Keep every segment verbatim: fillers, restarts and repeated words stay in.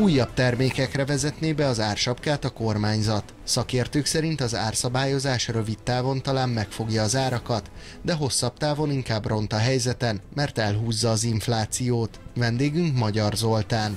Újabb termékekre vezetné be az ársapkát a kormányzat. Szakértők szerint az árszabályozás rövid távon talán megfogja az árakat, de hosszabb távon inkább ront a helyzeten, mert elhúzza az inflációt. Vendégünk Magyar Zoltán.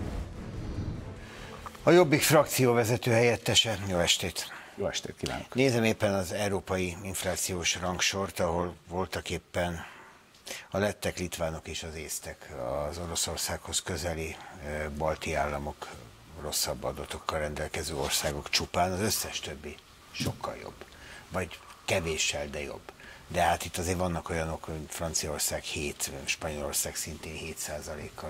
A Jobbik frakcióvezető helyettese. Jó estét! Jó estét kívánok! Nézem éppen az európai inflációs rangsort, ahol voltak éppen a lettek, litvánok és az észtek, az Oroszországhoz közeli balti államok, rosszabb adatokkal rendelkező országok csupán, az összes többi sokkal jobb. Vagy kevéssel, de jobb. De hát itt azért vannak olyanok, hogy Franciaország hét, Spanyolország szintén hét százalékkal,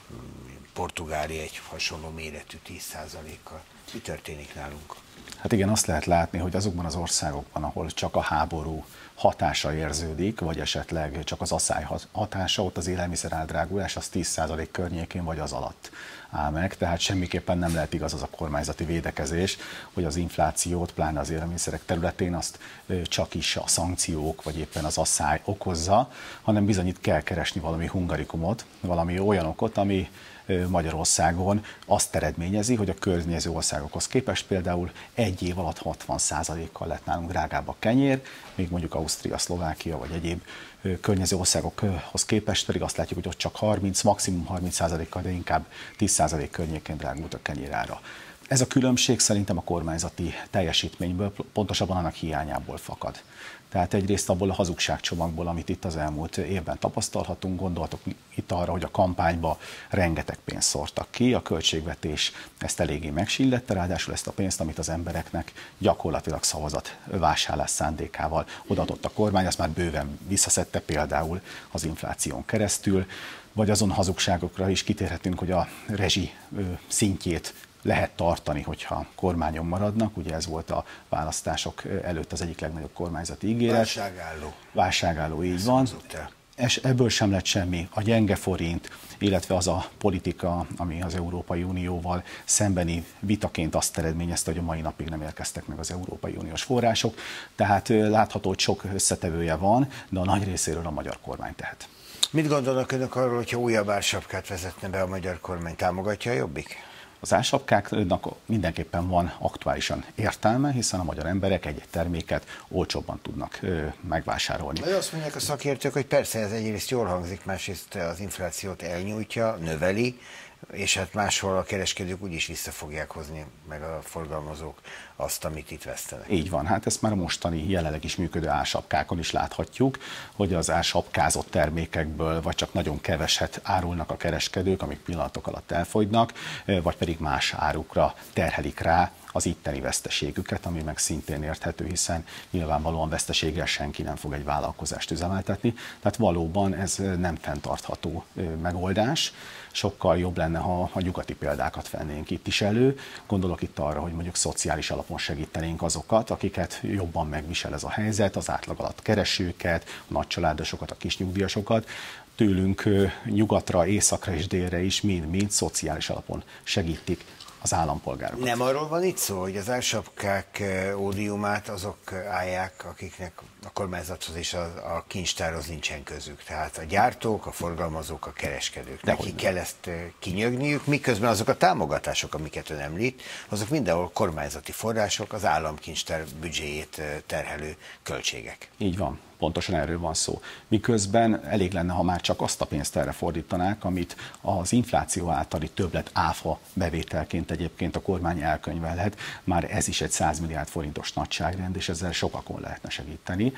Portugália egy hasonló méretű tíz százalékkal. Mi történik nálunk? Hát igen, azt lehet látni, hogy azokban az országokban, ahol csak a háború hatása érződik, vagy esetleg csak az asszály hatása, ott az élelmiszer áldrágulás az tíz százalék környékén vagy az alatt áll meg, tehát semmiképpen nem lehet igaz az a kormányzati védekezés, hogy az inflációt, pláne az élelmiszerek területén azt csak is a szankciók, vagy éppen az asszály okozza, hanem bizony itt kell keresni valami hungarikumot, valami olyan okot, ami Magyarországon azt eredményezi, hogy a környező országokhoz képest például egy év alatt hatvan százalékkal lett nálunk drágább a kenyér, még mondjuk Ausztria, Szlovákia vagy egyéb környező országokhoz képest pedig azt látjuk, hogy ott csak harminc, maximum harminc százalékkal, de inkább tíz százalék környékén drágult a kenyérára. Ez a különbség szerintem a kormányzati teljesítményből, pontosabban annak hiányából fakad. Tehát egyrészt abból a hazugságcsomagból, amit itt az elmúlt évben tapasztalhatunk, gondoltok itt arra, hogy a kampányba rengeteg pénzt szórtak ki, a költségvetés ezt eléggé megsillette, ráadásul ezt a pénzt, amit az embereknek gyakorlatilag szavazat vásárlás szándékával odaadott a kormány, azt már bőven visszaszedte például az infláción keresztül, vagy azon hazugságokra is kitérhetünk, hogy a rezsi szintjét lehet tartani, hogyha kormányon maradnak. Ugye ez volt a választások előtt az egyik legnagyobb kormányzati ígéret. Válságálló. Válságálló, így van. És ebből sem lett semmi. A gyenge forint, illetve az a politika, ami az Európai Unióval szembeni vitaként azt eredményezte, hogy a mai napig nem érkeztek meg az Európai Uniós források. Tehát látható, hogy sok összetevője van, de a nagy részéről a magyar kormány tehet. Mit gondolnak önök arról, hogyha újabb ársapkát vezetne be a magyar kormány? Támogatja a Jobbik? Az ársapkáknak mindenképpen van aktuálisan értelme, hiszen a magyar emberek egy-egy terméket olcsóbban tudnak ö, megvásárolni. De azt mondják a szakértők, hogy persze ez egyrészt jól hangzik, másrészt az inflációt elnyújtja, növeli, és hát máshol a kereskedők úgyis vissza fogják hozni, meg a forgalmazók azt, amit itt vesztenek. Így van, hát ezt már a mostani jelenleg is működő ársapkákon is láthatjuk, hogy az ársapkázott termékekből vagy csak nagyon keveset árulnak a kereskedők, amik pillanatok alatt elfogynak, vagy pedig más árukra terhelik rá az itteni veszteségüket, ami meg szintén érthető, hiszen nyilvánvalóan veszteséggel senki nem fog egy vállalkozást üzemeltetni. Tehát valóban ez nem fenntartható megoldás. Sokkal jobb lenne, ha a nyugati példákat vennénk itt is elő. Gondolok itt arra, hogy mondjuk szociális alapon segítenénk azokat, akiket jobban megvisel ez a helyzet, az átlag alatt keresőket, a nagycsaládosokat, a kisnyugdíjasokat. Tőlünk nyugatra, északra és délre is mind-mind szociális alapon segítik az állampolgárokat. Nem arról van itt szó, hogy az ársapkák ódiumát azok állják, akiknek a kormányzathoz és a, a kincstárhoz nincsen közük. Tehát a gyártók, a forgalmazók, a kereskedők. De Neki kell ezt kinyögniük, miközben azok a támogatások, amiket ön említ, azok mindenhol kormányzati források, az államkincstár büdzséjét terhelő költségek. Így van. Pontosan erről van szó. Miközben elég lenne, ha már csak azt a pénzt erre fordítanák, amit az infláció általi többlet áfa bevételként egyébként a kormány elkönyvelhet. Már ez is egy száz milliárd forintos nagyságrend, és ezzel sokakon lehetne segíteni.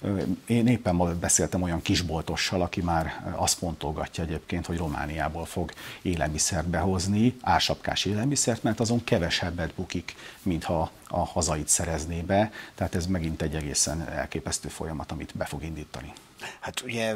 Én éppen ma beszéltem olyan kisboltossal, aki már azt fontolgatja egyébként, hogy Romániából fog élelmiszert behozni, ársapkás élelmiszert, mert azon kevesebbet bukik, mintha a hazait szerezné be. Tehát ez megint egy egészen elképesztő folyamat, amit be fog indítani. Hát ugye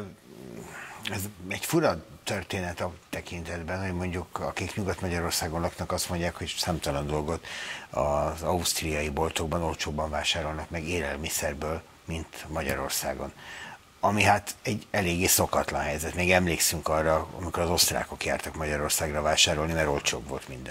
ez egy fura történet a tekintetben, hogy mondjuk akik Nyugat-Magyarországon laknak, azt mondják, hogy számtalan dolgot az ausztriai boltokban olcsóbban vásárolnak meg élelmiszerből, mint Magyarországon. Ami hát egy eléggé szokatlan helyzet. Még emlékszünk arra, amikor az osztrákok jártak Magyarországra vásárolni, mert olcsóbb volt minden.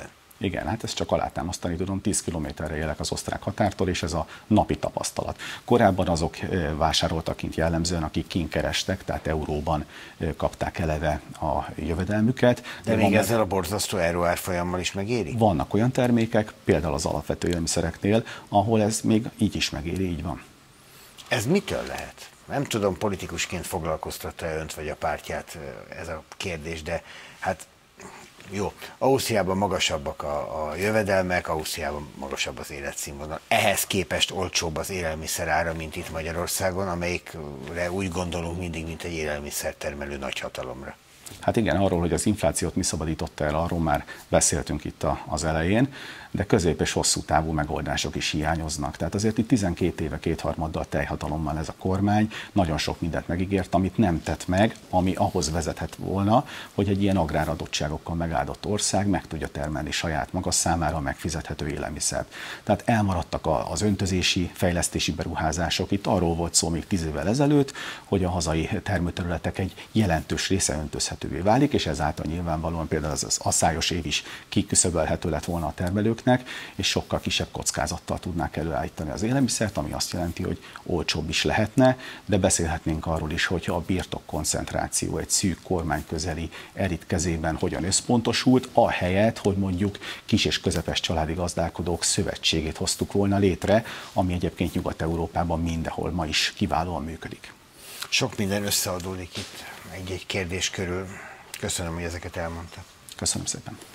Igen, hát ezt csak alátámasztani tudom, tíz kilométerre élek az osztrák határtól, és ez a napi tapasztalat. Korábban azok vásároltak kint jellemzően, akik kint kerestek, tehát euróban kapták eleve a jövedelmüket. De, de még van, ezzel a borzasztó euró árfolyammal is megéri? Vannak olyan termékek, például az alapvető élelmiszereknél, ahol ez még így is megéri, így van. Ez mitől lehet? Nem tudom, politikusként foglalkoztatta önt vagy a pártját ez a kérdés, de hát jó, Ausztriában magasabbak a, a jövedelmek, Ausztriában magasabb az életszínvonal. Ehhez képest olcsóbb az élelmiszer ára, mint itt Magyarországon, amelyikre úgy gondolunk mindig, mint egy élelmiszertermelő nagyhatalomra. Hát igen, arról, hogy az inflációt mi szabadította el, arról már beszéltünk itt az elején, de közép- és hosszú távú megoldások is hiányoznak. Tehát azért itt tizenkét éve kétharmaddal teljhatalommal ez a kormány nagyon sok mindent megígért, amit nem tett meg, ami ahhoz vezethet volna, hogy egy ilyen agráradottságokkal megáldott ország meg tudja termelni saját maga számára a megfizethető élelmiszert. Tehát elmaradtak az öntözési, fejlesztési beruházások. Itt arról volt szó még tíz évvel ezelőtt, hogy a hazai termőterületek egy jelentős része öntözhetővé válik, és ezáltal nyilvánvalóan például az asszályos év is kiküszöbölhető lett volna a termelők, és sokkal kisebb kockázattal tudnák előállítani az élelmiszert, ami azt jelenti, hogy olcsóbb is lehetne, de beszélhetnénk arról is, hogyha a birtok koncentráció egy szűk kormányközeli elit kezében hogyan összpontosult, ahelyett, hogy mondjuk kis és közepes családi gazdálkodók szövetségét hoztuk volna létre, ami egyébként Nyugat-Európában mindenhol ma is kiválóan működik. Sok minden összeadódik itt egy-egy kérdés körül. Köszönöm, hogy ezeket elmondta. Köszönöm szépen.